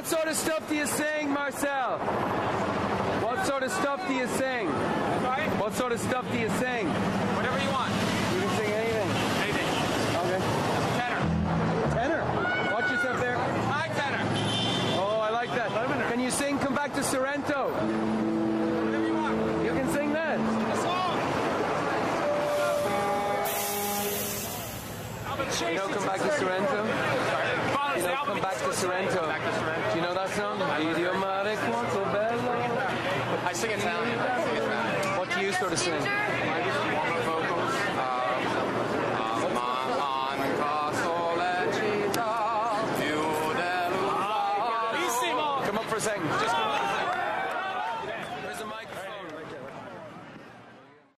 What sort of stuff do you sing, Marcel? What sort of stuff do you sing? Sorry? What sort of stuff do you sing? Whatever you want. You can sing anything. Anything. Okay. Tenor. Tenor. Watch yourself there. High tenor. Oh, I like that. Can you sing Come Back to Sorrento? Whatever you want. You can sing that. A song. You know Come Back to Sorrento? Sorry. You know Come Back to Sorrento? Do you know that song? Idio mare quanto bello. I sing Italian. What do you sort of sing? Warm-up vocals. Come up for a second. Just come up for a second.